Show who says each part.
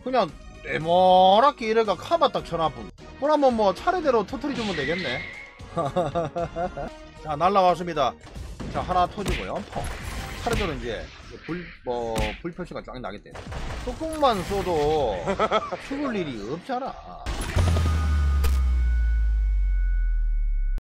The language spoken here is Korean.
Speaker 1: 그냥 네모나게 이래가 카바 딱 쳐놔뿐. 그러면 뭐 차례대로 터트려주면 되겠네. 자, 날라왔습니다. 자, 하나 터지고요. 펑. 차례대로 이제 불 표시가 쫙 나겠대. 뚜껑만 써도 죽을 일이 없잖아.